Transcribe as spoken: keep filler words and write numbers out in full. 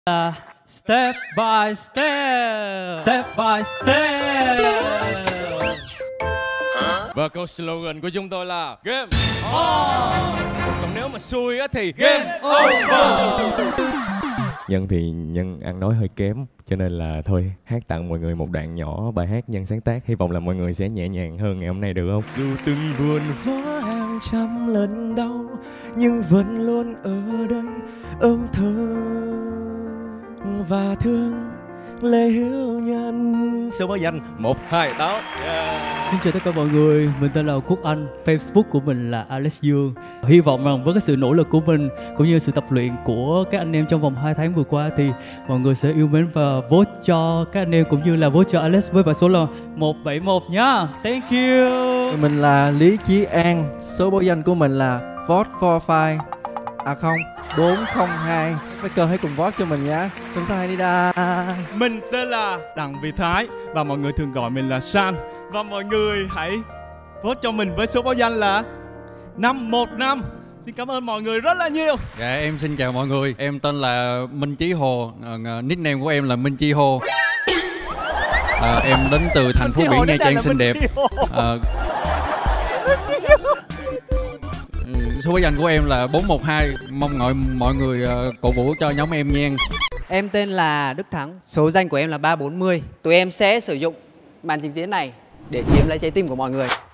Uh, step by step, step by step. Và câu slogan của chúng tôi là Game On. Còn nếu mà xui á thì Game Over. Nhân thì Nhân ăn nói hơi kém, cho nên là thôi hát tặng mọi người một đoạn nhỏ bài hát Nhân sáng tác. Hy vọng là mọi người sẽ nhẹ nhàng hơn ngày hôm nay được không? Dù từng buồn vỡ hàng trăm lần đau, nhưng vẫn luôn ở đây ôm thơ và thương Lê Hiếu Nhân. Số báo danh một hai tám. Xin chào tất cả mọi người, mình tên là Quốc Anh, Facebook của mình là Alex Dương. Hy vọng rằng với cái sự nỗ lực của mình cũng như sự tập luyện của các anh em trong vòng hai tháng vừa qua thì mọi người sẽ yêu mến và vote cho các anh em cũng như là vote cho Alex với mã số là một bảy một nhá. Thank you. Mình là Lý Chí An, số báo danh của mình là Vote for Five. À không, bốn không hai. Mấy cơ hãy cùng vote cho mình nhá. Không sao hay đi đa. Mình tên là Đặng Việt Thái và mọi người thường gọi mình là San. Và mọi người hãy vote cho mình với số báo danh là năm một năm. Xin cảm ơn mọi người rất là nhiều. Dạ em xin chào mọi người. Em tên là Minh Chí Hồ, uh, nickname của em là Minh Chi Hồ. À, em đến từ thành phố biển Nha Trang xinh đẹp. À, số báo danh của em là bốn một hai. Mong mọi mọi người uh, cổ vũ cho nhóm em nha. Em tên là Đức Thắng, số danh của em là ba bốn mươi. Tụi em sẽ sử dụng màn trình diễn này để chiếm lấy trái tim của mọi người.